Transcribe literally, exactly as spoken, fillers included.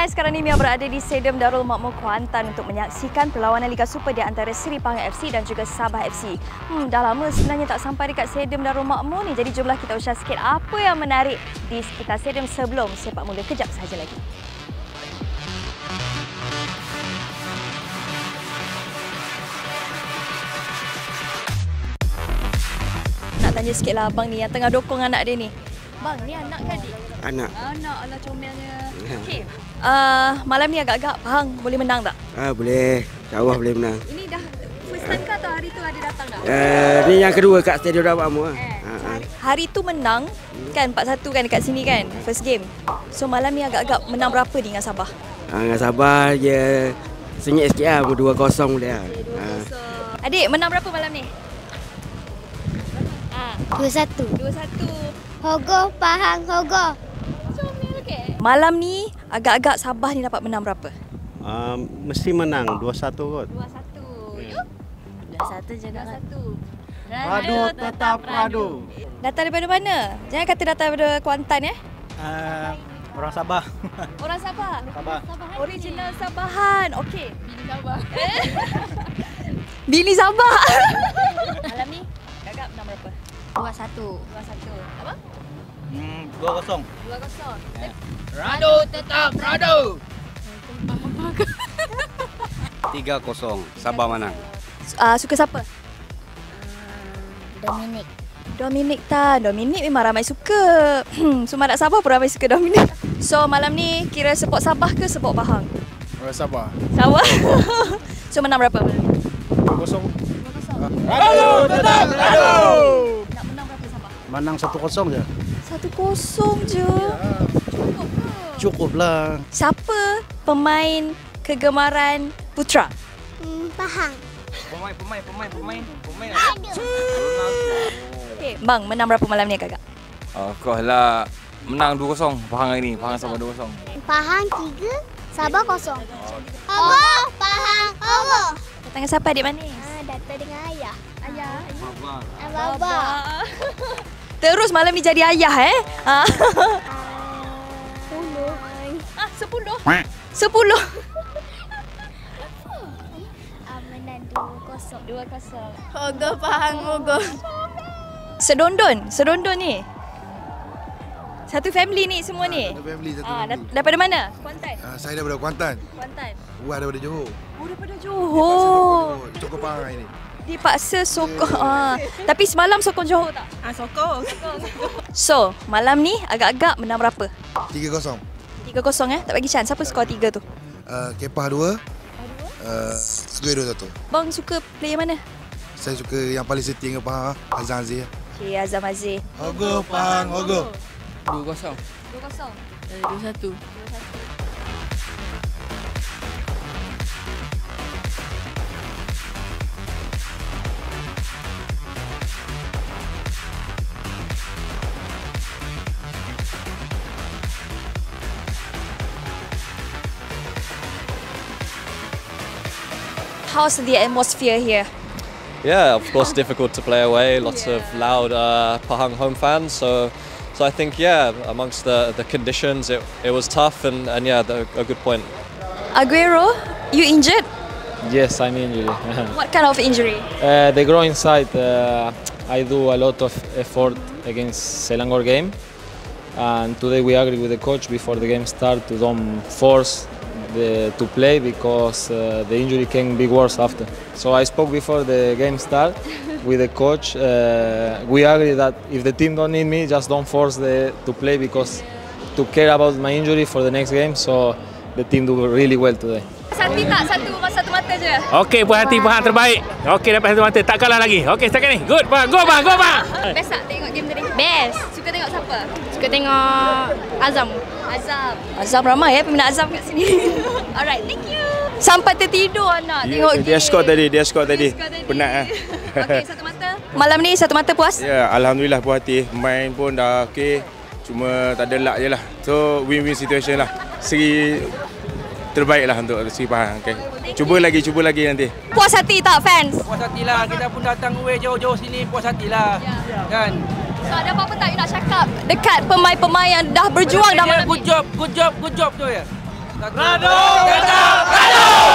Hai, sekarang ni Mia berada di Stadium Darul Makmur Kuantan untuk menyaksikan perlawanan Liga Super di antara Seri Pahang F C dan juga Sabah F C. Hmm, dah lama sebenarnya tak sampai dekat Stadium Darul Makmur ni, jadi jomlah kita usah sikit apa yang menarik di sekitar stadium sebelum sepak mula kejap sahaja lagi. Nak tanya sikitlah abang ni yang tengah dokong anak dia ni. Bang, ni anak ke adik? Anak. Anak, alah comelnya. Okey. Uh, malam ni agak-agak Pahang boleh menang tak? Ah, boleh. InsyaAllah boleh menang. Ini dah first time ke atau hari tu ada datang dah? Uh, ni yang kedua kat Stadium Darul Makmur. Eh, Ha, so ha. hari, hari tu menang kan empat satu kan dekat sini kan, first game. So malam ni agak-agak menang berapa ni dengan Sabah? Ha, dengan Sabah je sengit sikit lah, dua kosong boleh lah. Ha. Adik, menang berapa malam ni? Dua satu. dua satu. Hogo, Pahang, Hogo. Malam ni agak-agak Sabah ni dapat menang berapa? Uh, mesti menang dua satu kot. dua satu. Yuk. dua satu juga. dua satu. Radu tetap radu. Datang daripada mana? Jangan kata datang daripada Kuantan eh. Uh, orang Sabah. Orang Sabah. Sabah. Original Sabahan. Okey. Bini Sabah. Bini Sabah. Malam ni agak menang berapa? Dua satu. dua satu. Apa? Hmm, dua kosong. dua kosong. Radu tetap radu. tiga kosong. Sabah menang. Uh, suka siapa? Dominic. Dominic Tan. Dominic memang ramai suka. Semua anak Sabah pun ramai suka Dominic. So malam ni kira support Sabah ke support Pahang? Orang Sabah. Sabah. So menang berapa malam ni? dua kosong. dua kosong. Radu tetap radu. Nak menang berapa Sabah? Menang satu kosong je. satu kosong je. Cukup ke? Cukup lah. Siapa pemain kegemaran Putra? Hmm, Pahang. Pemain, pemain, pemain, pemain, pemain. Okay, bang, menang berapa malam ni kakak? Of course lah. Menang dua kosong Pahang hari ni. Pahang Sabah dua kosong. Pahang tiga, Sabah kosong. Hogo, Pahang, Hogo. Datang dengan siapa adik manis? Ah, datang dengan ayah. Ayah. Abang. Ababa. Terus malam ni jadi ayah eh? Ha? Sepuluh. Ah, sepuluh? Sepuluh? Ah, menang dua kosong. Dua kosong. Hogo, Pahang, Hogo. Sedondon? Sedondon ni? Satu family ni semua ni? Satu family, satu Ah, family. da- daripada mana? Kuantan? Ah, saya daripada Kuantan. Kuantan. Buat daripada Johor. Oh, daripada Johor. Cukup Pahang hari ni. Dipaksa sokong. Ah. Tapi semalam sokong Johor tak? Ah, sokong. So, malam ni agak-agak menang berapa? Tiga kosong. tiga kosong eh? Tak bagi chance. Siapa skor tiga tu? Uh, Kepah dua. Uh, Square dua satu. Bang suka player mana? Saya suka yang paling setia dengan Pahang, Azam Aziz. Cik Azam Aziz. Hogo, Pahang, Hogo. Dua kosong. dua kosong. Dua satu. How's the atmosphere here? Yeah, of course, difficult to play away. Lots of loud uh, Pahang home fans. So, so I think yeah, amongst the the conditions, it it was tough, and and yeah, the, a good point. Aguero, you injured? Yes, I'm injured. What kind of injury? uh, the groin side, uh, I do a lot of effort against Selangor game, and today we agreed with the coach before the game start to don't force the, to play because uh, the injury can be worse after. So I spoke before the game start with the coach. Uh, we agreed that if the team don't need me, just don't force the, to play because to care about my injury for the next game. So the team do really well today. Satu tak? Satu satu mata je. Okey, puas hati Pahang terbaik. Okey, dapat satu mata. Tak kalah lagi. Okey, setakat ni. Good, Pahang. Go, Pahang. Go, Pahang. Best tak tengok game tadi? Best. Suka tengok siapa? Suka tengok Azam. Azam. Azam ramai ya peminat Azam kat sini. Alright, thank you. Sampai tertidur anak tengok game. Dia skor tadi, dia skor tadi. Skor tadi. Penat ah. Okey, satu mata. Malam ni satu mata puas? Ya, alhamdulillah puas hati. Main pun dah okey. Cuma tak ada luck je lah. So win-win situation lah. Segi terbaik lah untuk Seri Pahang. Okay. Cuba lagi, cuba lagi nanti. Puas hati tak fans? Puas hatilah, kita pun datang away jauh-jauh sini, puas hatilah. Ya. Kan? So ada apa-apa tak you nak cakap dekat pemain-pemain yang dah berjuang dah malam Good ni? job, good job, good job tu ya. Rado! Tetap Rado!